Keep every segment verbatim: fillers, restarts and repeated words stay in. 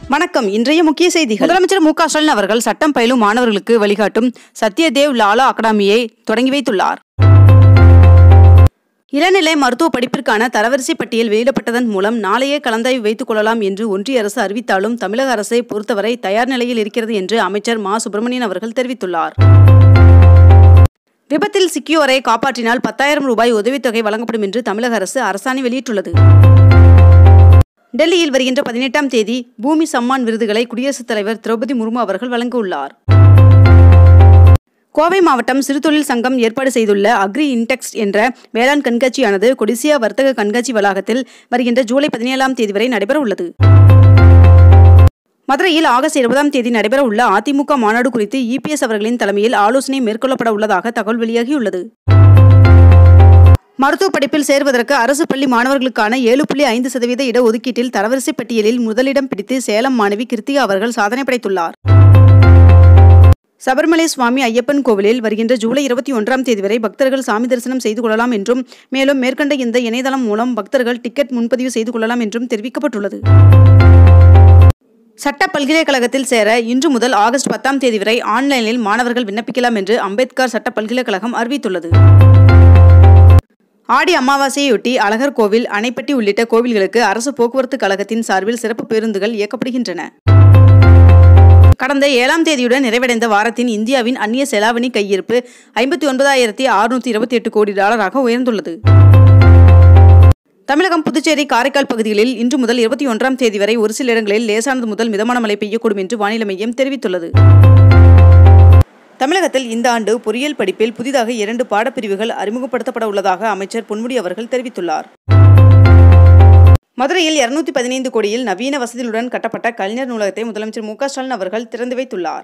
வணக்கம். இன்றைய முக்கிய செய்திகள். முதலமைச்சர் மு க ஸ்டாலின் அவர்கள் சட்டம் பயிலும் மாணவர்களுக்கு வழிகாட்டும் சத்யதேவ் லாலா அகாடமியை தொடங்கி வைத்துள்ளார். இளநிலை மருத்துவ படிப்பிற்கான தரவரிசை பட்டியல் வெளியிடப்பட்டதன் மூலம் நாளையே கலந்தாய்வு வைத்துக் கொள்ளலாம் என்று ஒன்றிய அரசு அறிவித்தாலும் தமிழக அரசை பொறுத்தவரை தயார் நிலையில் இருக்கிறது என்று அமைச்சர் மா சுப்பிரமணியன் அவர்கள் தெரிவித்துள்ளார். விபத்தில் சிக்கியோரை காப்பாற்றினால் பத்தாயிரம் ரூபாய் உதவித்தொகை வழங்கப்படும் என்று தமிழக அரசு அரசாணை வெளியிட்டுள்ளது. டெல்லியில் வருகின்ற பதினெட்டாம் தேதி பூமி சம்மான் விருதுகளை குடியரசுத் தலைவர் திரௌபதி முர்மு அவர்கள் வழங்கவுள்ளார். கோவை மாவட்டம் சிறுதொழில் சங்கம் ஏற்பாடு செய்துள்ள அக்ரி இன்டெக்ஸ் என்ற வேளாண் கண்காட்சியானது கொடிசியா வர்த்தக கண்காட்சி வளாகத்தில் வருகின்ற ஜூலை பதினேழாம் தேதி வரை நடைபெற உள்ளது. மதுரையில் ஆகஸ்ட் இருபதாம் தேதி நடைபெற உள்ள அதிமுக மாநாடு குறித்து இ பி எஸ் அவர்களின் தலைமையில் ஆலோசனை மேற்கொள்ளப்பட உள்ளதாக தகவல் வெளியாகியுள்ளது. மருத்துவ படிப்பில் சேர்வதற்கு அரசு பள்ளி மாணவர்களுக்கான ஏழு புள்ளி ஐந்து சதவீத இடஒதுக்கீட்டில் தரவரிசை பட்டியலில் முதலிடம் பிடித்து சேலம் மாணவி கிருத்திகா அவர்கள் சாதனை படைத்துள்ளார். சபரிமலை சுவாமி ஐயப்பன் கோவிலில் வருகின்ற ஜூலை இருபத்தி ஒன்றாம் தேதி வரை பக்தர்கள் சாமி தரிசனம் செய்து கொள்ளலாம் என்றும் மேலும் மேற்கண்ட இந்த இணையதளம் மூலம் பக்தர்கள் டிக்கெட் முன்பதிவு செய்து கொள்ளலாம் என்றும் தெரிவிக்கப்பட்டுள்ளது. சட்ட பல்கலைக்கழகத்தில் சேர இன்று முதல் ஆகஸ்ட் பத்தாம் தேதி வரை ஆன்லைனில் மாணவர்கள் விண்ணப்பிக்கலாம் என்று அம்பேத்கர் சட்ட பல்கலைக்கழகம் அறிவித்துள்ளது. ஆடி அமாவாசையொட்டி அழகர் கோவில், அணைப்பட்டி உள்ளிட்ட கோவில்களுக்கு அரசு போக்குவரத்து கழகத்தின் சார்பில் சிறப்பு பேருந்துகள் இயக்கப்படுகின்றன. கடந்த ஏழாம் தேதியுடன் நிறைவடைந்த வாரத்தின் இந்தியாவின் அந்நிய செலாவணி கையிருப்பு ஐம்பத்தி ஒன்பதாயிரத்தி அறுநூத்தி இருபத்தி எட்டு கோடி டாலராக உயர்ந்துள்ளது. தமிழகம், புதுச்சேரி, காரைக்கால் பகுதிகளில் இன்று முதல் இருபத்தி ஒன்றாம் தேதி வரை ஒரு சில இடங்களில் லேசானது முதல் மிதமான மழை பெய்யக்கூடும் என்று வானிலை மையம் தெரிவித்துள்ளது. தமிழகத்தில் இந்த ஆண்டு பொறியியல் படிப்பில் புதிதாக இரண்டு பாடப்பிரிவுகள் அறிமுகப்படுத்தப்பட உள்ளதாக அமைச்சர் பொன்முடி அவர்கள் தெரிவித்துள்ளார். மதுரையில் இருநூத்தி பதினைந்து கோடியில் நவீன வசதிகளுடன் கட்டப்பட்ட கலைஞர் நூலகத்தை முதலமைச்சர் மு க ஸ்டாலின் அவர்கள் திறந்து வைத்துள்ளார்.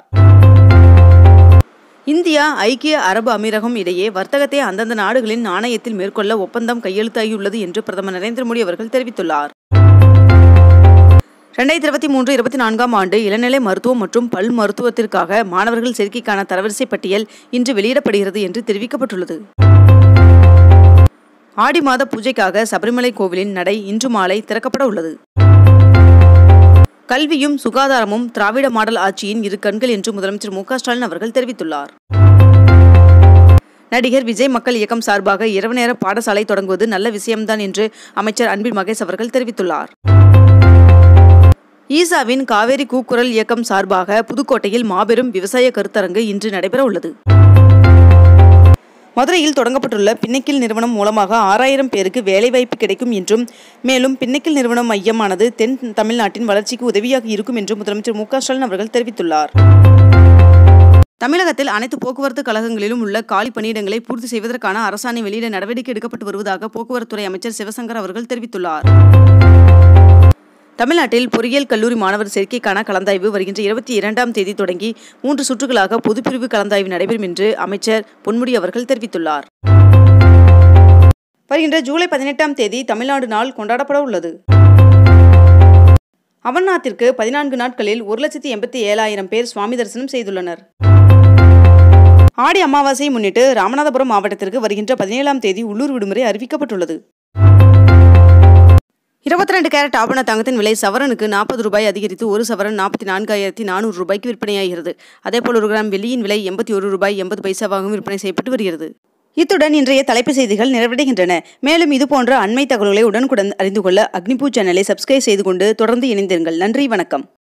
இந்தியா, ஐக்கிய அரபு அமீரகம் இடையே வர்த்தகத்தை அந்தந்த நாடுகளின் நாணயத்தில் மேற்கொள்ள ஒப்பந்தம் கையெழுத்தாகியுள்ளது என்று பிரதமர் நரேந்திர மோடி அவர்கள் தெரிவித்துள்ளார். இரண்டாயிரத்தி இருபத்தி மூன்று இருபத்தி நான்காம் ஆண்டு இளநிலை மருத்துவம் மற்றும் பல் மருத்துவத்திற்காக மாணவர்கள் சேர்க்கைக்கான தரவரிசை பட்டியல் இன்று வெளியிடப்படுகிறது என்று தெரிவிக்கப்பட்டுள்ளது. ஆடி மாத பூஜைக்காக சபரிமலை கோவிலின் நடை இன்று மாலை திறக்கப்பட உள்ளது. கல்வியும் சுகாதாரமும் திராவிட மாடல் ஆட்சியின் இரு கண்கள் என்று முதலமைச்சர் மு க ஸ்டாலின் அவர்கள் தெரிவித்துள்ளார். நடிகர் விஜய் மக்கள் இயக்கம் சார்பாக இரவு நேர பாடசாலை தொடங்குவது நல்ல விஷயம்தான் என்று அமைச்சர் அன்பில் மகேஷ் அவர்கள் தெரிவித்துள்ளார். ஈசாவின் காவேரி கூக்குரல் இயக்கம் சார்பாக புதுக்கோட்டையில் மாபெரும் விவசாய கருத்தரங்கு இன்று நடைபெற உள்ளது. மதுரையில் தொடங்கப்பட்டுள்ள பின்னக்கில் நிறுவனம் மூலமாக ஆறாயிரம் பேருக்கு வேலைவாய்ப்பு கிடைக்கும் என்றும் மேலும் பின்னக்கில் நிறுவனம் மையமானது தென் தமிழ்நாட்டின் வளர்ச்சிக்கு உதவியாக இருக்கும் என்றும் முதலமைச்சர் மு க ஸ்டாலின் அவர்கள் தெரிவித்துள்ளார். தமிழகத்தில் அனைத்து போக்குவரத்து கழகங்களிலும் உள்ள காலி பணியிடங்களை பூர்த்தி செய்வதற்கான அரசாணை வெளியிட நடவடிக்கை எடுக்கப்பட்டு வருவதாக போக்குவரத்துறை அமைச்சர் சிவசங்கர் அவர்கள் தெரிவித்துள்ளார். தமிழ்நாட்டில் பொறியியல் கல்லூரி மாணவர் சேர்க்கைக்கான கலந்தாய்வு வருகின்ற இருபத்தி இரண்டாம் தேதி தொடங்கி மூன்று சுற்றுகளாக பொதுப்பிரிவு கலந்தாய்வு நடைபெறும் என்று அமைச்சர் பொன்முடி அவர்கள் தெரிவித்துள்ளார். வருகின்ற ஜூலை பதினெட்டாம் தேதி தமிழ்நாடு நாள் கொண்டாடப்பட உள்ளது. அமர்நாத்திற்கு பதினான்கு நாட்களில் ஒரு லட்சத்தி எண்பத்தி ஏழாயிரம் பேர் சுவாமி தரிசனம் செய்துள்ளனர். ஆடி அமாவாசையை முன்னிட்டு ராமநாதபுரம் மாவட்டத்திற்கு வருகின்ற பதினேழாம் தேதி உள்ளூர் விடுமுறை அறிவிக்கப்பட்டுள்ளது. இருபத்தி ரெண்டு கேரட் ஆபண தங்கத்தின் விலை சவரனுக்கு நாற்பது ரூபாய் அதிகரித்து ஒரு சவரன் நாற்பத்தி நான்காயிரத்தி நானூறு ரூபாய்க்கு விற்பனையாகிறது. அதேபோல் ஒரு கிராம் வெள்ளியின் விலை எண்பத்தி ஒரு ரூபாய் எண்பது பைசாவாகவும் விற்பனை செய்யப்பட்டு வருகிறது. இத்துடன் இன்றைய தலைப்பு செய்திகள் நிறைவடைகின்றன. மேலும் இதுபோன்ற அண்மை தகவல்களை உடனுக்குடன் அறிந்து கொள்ள அக்னிபூ சேனலை சப்ஸ்கிரைப் செய்து கொண்டு தொடர்ந்து இணைந்திருங்கள். நன்றி, வணக்கம்.